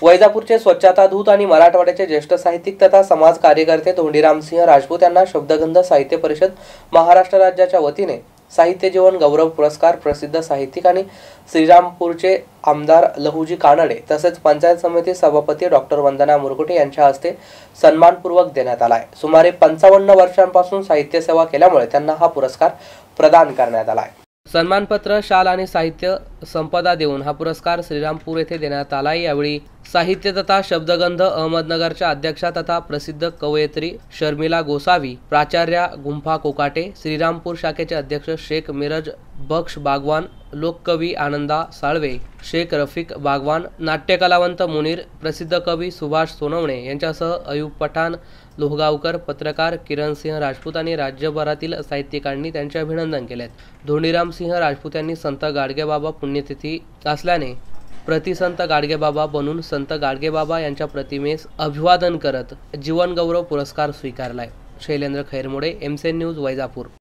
वैजापूरचे स्वच्छता दूत आणि मराठवाड्याचे ज्येष्ठ साहित्यिक तथा समाज कार्यकर्ते धोंडीरामसिंह राजपूत यांना शब्दगंध साहित्य परिषद महाराष्ट्र राज्याच्या वतीने साहित्य जीवन गौरव पुरस्कार प्रसिद्ध साहित्यिक आणि श्रीरामपूरचे आमदार लहुजी कानडे तसेच पंचायत समिती सभापती डॉक्टर वंदना मुरगुटे यांच्या हस्ते सन्मानपूर्वक देण्यात आला आहे। सुमारे 55 वर्षांपासून साहित्य सेवा केल्यामुळे त्यांना हा पुरस्कार प्रदान करण्यात आला आहे। सन्मानपत्र, शाल आणि साहित्य संपदा देऊन हा पुरस्कार श्रीरामपूर येथे देण्यात आला। यावेळी साहित्य तथा शब्दगंध अहमदनगरच्या अध्यक्षा तथा प्रसिद्ध कवयित्री शर्मिला गोसावी, प्राचार्या गुंफा कोकाटे, श्रीरामपूर शाखेचे अध्यक्ष शेख मिरज बख्श बागवान, लोककवी आनंदा साळवे, शेख रफिक बागवान, नाट्यकलावंत मुनीर, प्रसिद्ध कवी सुभाष सोनवणे यांच्यासह अयूब पठाण, लोहगावकर, पत्रकार किरणसिंह राजपूत आणि राज्यभरातील साहित्यिकांनी त्यांचे अभिनंदन केले। धोंडीरामसिंह राजपूत यांनी संत गाडगेबाबा पुण्यतिथी असल्याने प्रतिसंत गाडगेबाबा बनून संत गाडगेबाबा यांच्या प्रतिमेस अभिवादन करत जीवन गौरव पुरस्कार स्वीकारलाय। Shailendra Khairmode, MCN news, Vaijapur.